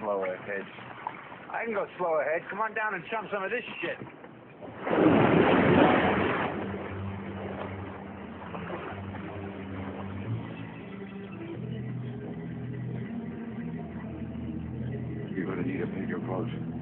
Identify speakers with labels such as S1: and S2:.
S1: slow ahead. I can go slow ahead. Come on down and chum some of this shit.
S2: You're going to need a bigger boat.